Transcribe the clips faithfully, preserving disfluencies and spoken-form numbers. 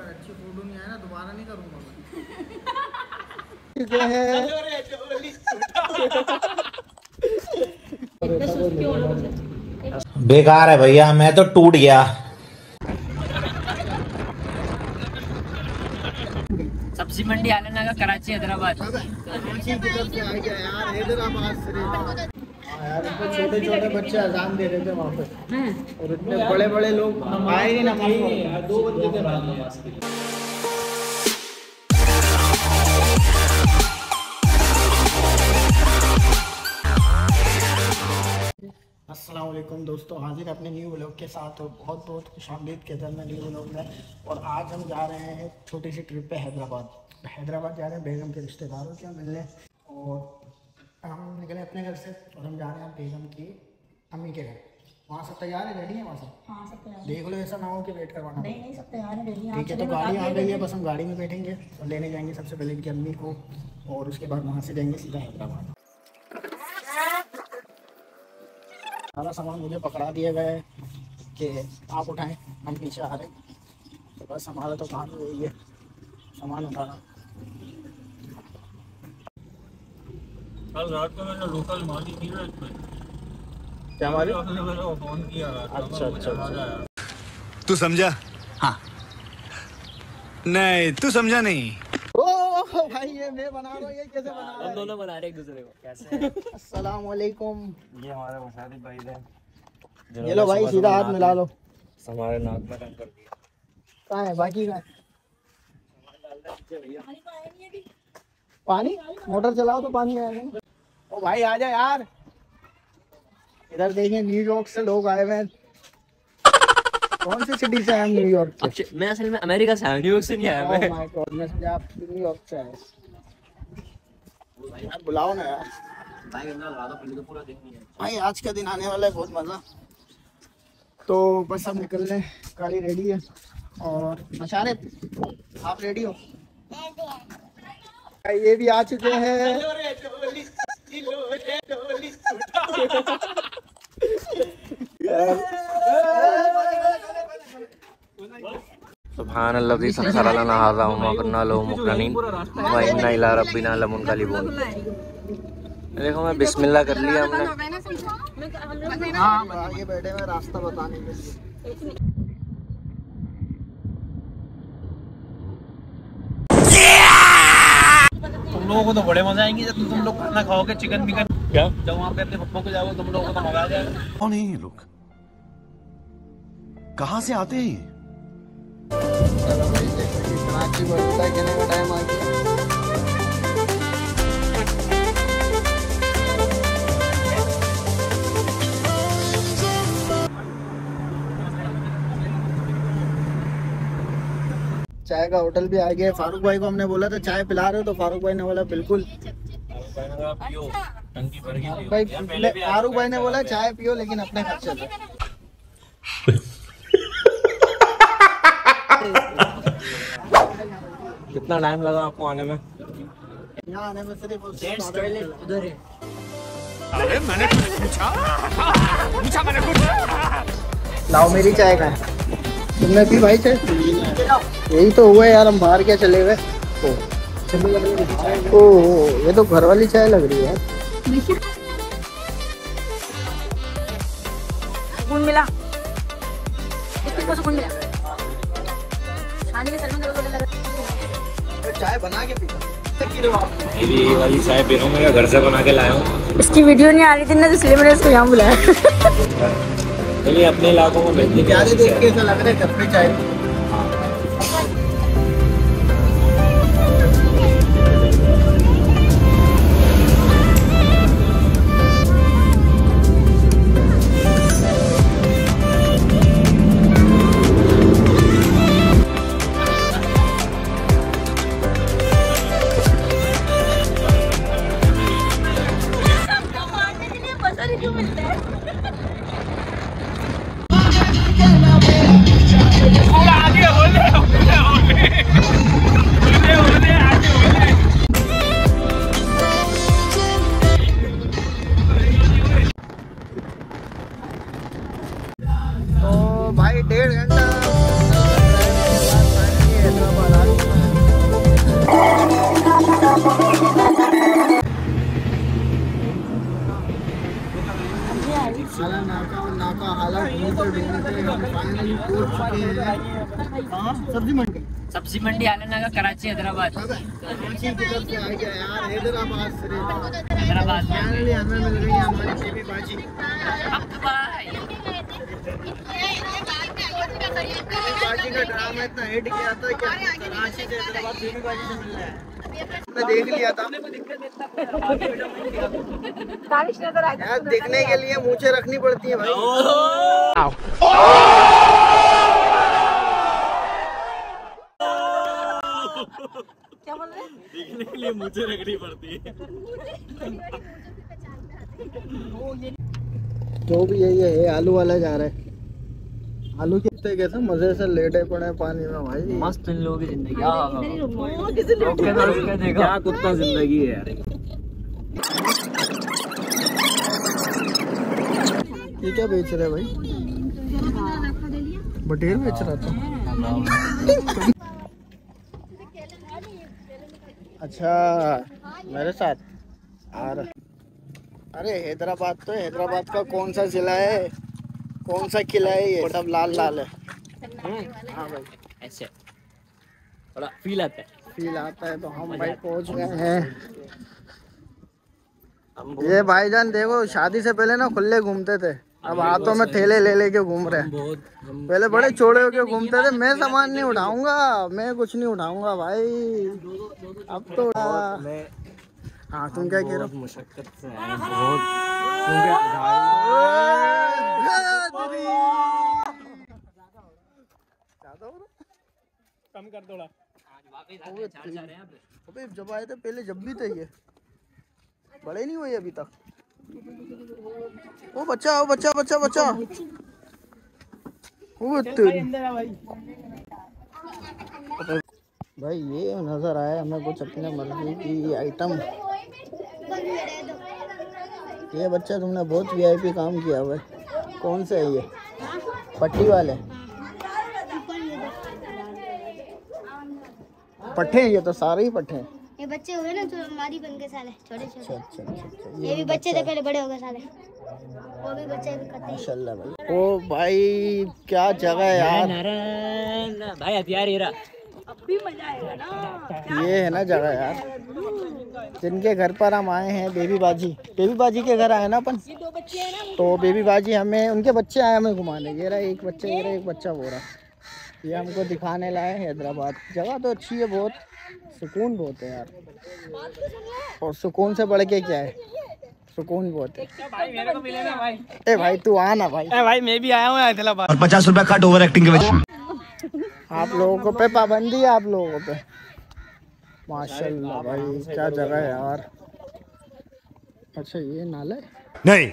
अच्छी फोटो नहीं आया ना दोबारा नहीं करूँगा मैं। बेकार है भैया, मैं तो टूट गया। सब्जी मंडी आलना का कराची हैदराबाद। कराची की तरफ से आ गया यार, हैदराबाद से। यार इतने छोटे छोटे बच्चे अजान दे रहे थे वहाँ पे, और इतने बड़े बड़े लोग आए ही नमाज पढ़ने। दो बंदे थे नमाज के लिए। अस्सलाम वालेकुम दोस्तों, हाजिर अपने न्यू व्लॉग के साथ। और बहुत बहुत खुशामदीद के साथ मैं न्यू व्लॉग में। और आज हम जा रहे हैं छोटी सी ट्रिप पे हैदराबाद। हैदराबाद जा रहे हैं बेगम के रिश्तेदारों के मिलने। और हम निकले अपने घर से और हम जा रहे हैं बेगम की अम्मी के घर। वहाँ सब तैयार है, रेडी है वहाँ से? हाँ सब तैयार। देख लो ऐसा ना हो कि वेट करवाना। नहीं नहीं सब तैयार है, रेडी है। ठीक है, तो गाड़ी आ गई है, बस हम गाड़ी में बैठेंगे और लेने जाएंगे सबसे पहले इनकी अम्मी को, और उसके बाद वहाँ से जाएंगे सीधा हैदराबाद। सारा सामान मुझे पकड़ा दिया गया है कि आप उठाएं, हम पीछे आ रहे हैं। तो बस हमारा तो काम यही है, सामान उठाना। कल रात को मैंने लोकल माली की ना इसमें क्या माली? मैंने फोन किया। अच्छा अच्छा अच्छा। तू समझा? हाँ। नहीं तू समझा नहीं। ओ भाई ये मैं बना रहा हूँ, ये कैसे बना रहा है? हम दोनों बना रहे एक दूसरे को। कैसे? अस्सलाम वालेकुम। ये हमारे मुशाहिद भाई थे। ये लो भाई, सीधा हाथ मिला लो। हमारे नाक में रंग कर दिया। कहाँ है बाकी का? पानी मोटर चलाओ तो पानी आएगा। ओ भाई आ जा यार, इधर देखिए न्यूयॉर्क से लोग आए हुए हैं। कौन सी सिटी से आए? न्यूयॉर्क से। मैं असल में अमेरिका से आया, न्यूयॉर्क से नहीं आया मैं। ओह माय गॉड, मैं समझा आप न्यूयॉर्क से आए। यार बुलाओ ना यार। भाई आज का दिन आने वाला है, बहुत मजा। तो बस हम निकल रहे हैं, गाड़ी रेडी है। और मशारत आप रेडी हो? ये भी आ चुके हैं। सुभान अल्लाज़ी सख्खर लना हाज़ा व मा कुन्ना लहू मुक़रिनीन व इन्ना इला रब्बिना लमुनक़लिबून। देखो मैं बिस्मिल्लाह कर लिया हमने। हाँ आगे बैठे हुए रास्ता बताने के लिए। तुम लोगों को तो बड़े मजा आएंगे जब तुम लोग खाना खाओगे, चिकन विकन। क्या जब वहाँ पे अपने पप्पो को जाओगे तुम लोगों को तो मजा आ जाएगा। कौन है ये लोग? कहाँ से आते हैं? कराची बोलता है कहने का टाइम आ गया। चाय का होटल भी आ गया। फारूक भाई को हमने बोला था चाय पिला रहे हो, तो फारूक भाई ने बोला बिल्कुल। भाई फारूक भाई ने बोला चाय पियो लेकिन अपने खर्चे पे। कितना टाइम लगा आपको आने में? यहाँ आने में सिर्फ उधर है। अरे मैंने कुछ पूछा पूछा मैंने कुछ। लाओ मेरी चाय का है, तुमने पी भाई चाय? यही तो हुआ यार, हम बाहर क्या चले गए। ओ ये तो घर वाली चाय लग रही है। सुकून मिला, इसको सुकून मिला। चाय बना के पीता। ये वाली चाय पी रहा हूँ, मैं घर से बना के लाया हूँ। इसकी वीडियो नहीं आ रही थी ना, इसलिए मैंने इसको यहाँ बुलाया। चलिए अपने इलाकों में भेजने क्या देख के ऐसा लग रहा है घर पे चाय। मिलता है। हाँ सब्जी मंडी सब्जी मंडी आलना का कराची हैदराबाद कराची की तरफ से आ गया यार हैदराबाद से हैदराबाद में फाइनली हमें मिल गई है हमारी बेबी बाजी। अब भाई बेबी बाजी का ड्रामा इतना हिट किया था कि कराची से हैदराबाद बेबी बाजी से मिल रहा है। मैं देख लिया था यार, देखने के लिए मूंछें रखनी पड़ती है भाई। क्या बोल रहे हैं? देखने के लिए मुझे रखनी पड़ती है। जो भी है ये है आलू वाला जा रहा है। आलू कितने कैसे मजे से लेटे पड़े पानी में भाई। मस्त इन लोगों की जिंदगी क्या कुत्ता जिंदगी है यार। ये क्या बेच रहे भाई? बटेर बेच रहा था। अच्छा मेरे साथ आ रहा। अरे हैदराबाद तो हैदराबाद का कौन सा जिला है, कौन सा किला है? ये सब लाल लाल है। हाँ भाई ऐसे थोड़ा फील आता है। फील आता है। तो हम भाई पहुंच गए हैं। ये भाईजान देखो शादी से पहले ना खुले घूमते थे, अब हाथों में थैले ले लेके घूम रहे हैं। पहले बड़े चौड़े होके घूमते थे। मैं सामान नहीं उठाऊंगा, मैं कुछ नहीं उठाऊंगा भाई। अब तो हाँ तुम क्या कह रहे हो? मुशक्कत से कम कर थोड़ा। अबे जब आए थे पहले जब भी थे ये बड़े नहीं हुए अभी तक। ओ बच्चा ओ बच्चा बच्चा बच्चा ओ तेरी भाई ये नजर आया हमें कुछ अपने मर्जी की आइटम। ये बच्चा तुमने बहुत वीआईपी काम किया हुआ है। कौन से है ये? पट्टी वाले पट्टे हैं ये तो सारे ही पट्टे हैं। ये बच्चे हुए ना जो हमारी बन के साले छोटे छोटे। अच्छा अच्छा अच्छा ये भी बच्चे थे पहले, बड़े हो गए साले। वो भी बच्चे भी करते हैं माशाल्लाह भाई। ओ भाई क्या जगह है यार। भाई हथियार ये रहा। ये है ना जगह यार जिनके घर पर हम आए हैं। बेबी बाजी बेबी बाजी के घर आए ना अपन। तो बेबी बाजी हमें उनके बच्चे आए हमें घुमाने। ये रहा एक बच्चा, ये रहा एक बच्चा वो रहा। ये हमको दिखाने लाए हैदराबाद। जगह तो अच्छी है बहुत, सुकून बहुत है यार। और सुकून से बढ़ के क्या है, सुकून बहुत है। भाई मेरे को मिले ना भाई। ए भाई तू आ ना भाई। ए भाई मैं भी आया हूँ हैदराबाद। और पचास रुपया कट ओवर एक्टिंग के वजह। आप लोगों को पे पाबंदी है, आप लोगों पे। माशाल्लाह भाई क्या जगह है यार। अच्छा ये नाला है नहीं।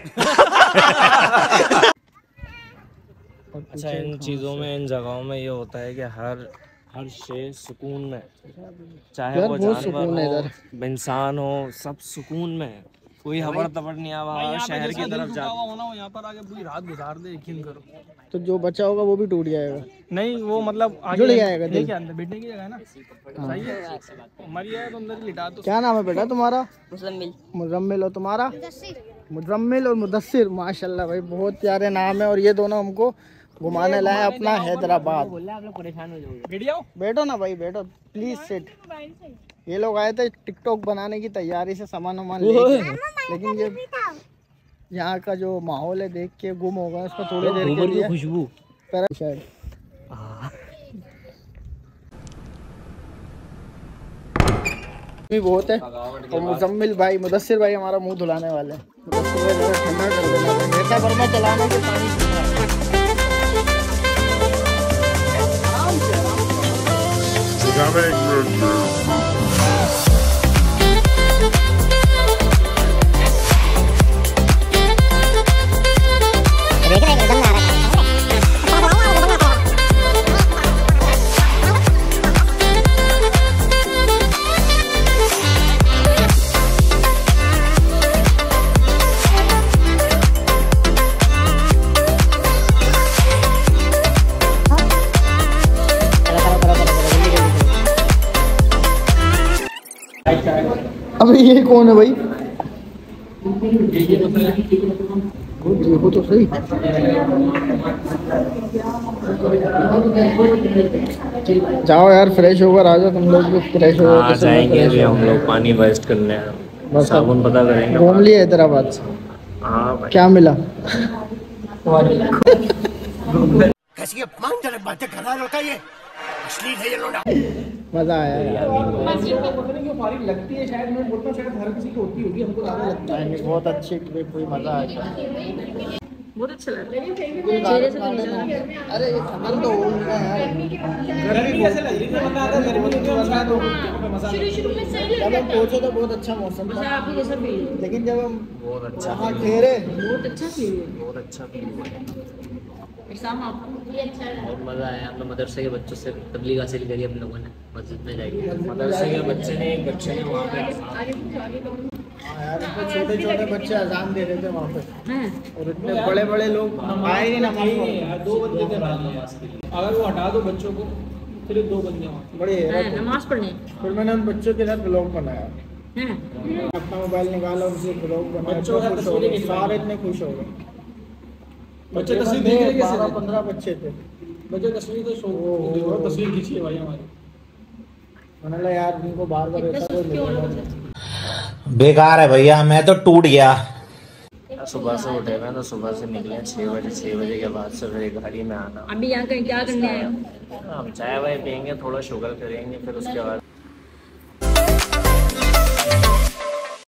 अच्छा इन चीज़ों में, इन जगहों में ये होता है कि हर हर शे सुकून में, चाहे यार वो बहुत जानवर सुकून है हो, इधर। इंसान हो, सब सुकून में है। कोई हबड़ तबड़ नहीं आवा शहर की तरफ जा। होना हो यहाँ पर आके पूरी रात गुजार दे, यकीन करो। तो जो बचा होगा वो भी टूट जाएगा। नहीं वो मतलब जुड़ जाएगा दिल। के अंदर बैठने की जगह है ना। सही है। हमारी है तो अंदर लिटा दो। क्या नाम है बेटा तुम्हारा? मुजम्मिल। मुजम्मिल। और तुम्हारा? मुजम्मिल और मुदस्सिर। माशाल्लाह भाई बहुत प्यारे नाम है। और ये दोनों हमको घुमाने लाए अपना हैदराबाद। परेशान हो जाओगे। वीडियो बैठो ना भाई बैठो प्लीज सिट। ये लोग आए थे टिकटॉक बनाने की तैयारी से सामान वामान लेके, लेकिन ये यहाँ का जो माहौल है देख के गुम होगा उसको थोड़ी देर के लिए। खुशबू पर शायद भी बहुत है। और मुजम्मिल भाई मुदस्सिर भाई हमारा मुंह धुलाने वाले हैं। ठंडा कर देना बेटा वर्मा चलाने के पानी अबे ये कौन है भाई? खुद देखो तो सही। जाओ यार फ्रेश होकर आ जाओ तुम लोग भी फ्रेश हो हाँ जाएंगे अभी हम लोग पानी वेस्ट करने, बस साबुन पता करेंगे। घूम लिया हैदराबाद से, हाँ भाई क्या मिला? कैसी अपमानजनक बातें कर रहा है लड़का, ये अश्लील है ये लोड़ा। मजा आया यार, लगती है शायद, मैं बोलता हूँ शायद हर किसी की होती होगी, हमको ज्यादा लगता है। नहीं, बहुत अच्छी ट्रिप हुई, मजा आया। बहुत अच्छा लगा। चेहरे से तो नहीं लगा। अरे ये खतन तो हो गया यार, गर्मी कैसे लग रही थी, मतलब आता गर्मी के दिन शायद हो मजा। जब हम पहुंचे तो बहुत अच्छा मौसम था, आपको कैसा फील? लेकिन जब हम बहुत अच्छा वहाँ ठहरे बहुत अच्छा फील है। बहुत अच्छा शाम आपको बहुत मजा आया। हम लोग मदरसे के बच्चों से तबलीग हासिल करी हम लोगों ने, मस्जिद में जाके। मदरसे के बच्चे ने एक बच्चे ने वहाँ पे हाँ यार, इतने छोटे छोटे बच्चे अजान दे रहे थे वहाँ पे, और इतने बड़े बड़े लोग आए नहीं नमाज पढ़ने। दो बंदे थे रात नमाज के लिए, अगर वो हटा दो बच्चों को फिर दो बंदे वहाँ। बड़ी हैरत हुई। नमाज पढ़ने फिर मैंने उन बच्चों के साथ ब्लॉग बनाया, हैं? अपना मोबाइल निकाला, उनसे ब्लॉग बनाया, बच्चों का इतना खुश हो तस्वीरें गए, खिंचवाई। सारे इतने खुश हो गए। बच्चे तस्वीर देख रहे कैसे बारह थे? पंद्रह बच्चे थे। बच्चे तस्वीर तो शो ओह। देखो, तस्वीर खींची है भाई हमारी। मैंने कहा यार उनको बार बार ऐसा कोई मिलेगा। बेकार है भैया, मैं तो टूट गया। सुबह से उठे हुए तो सुबह से निकले छः बजे, छः बजे के बाद से फिर गाड़ी में आना। अभी यहाँ कहीं क्या करने आए हो? हम चाय वाय पियेंगे, थोड़ा शुगर करेंगे, फिर उसके बाद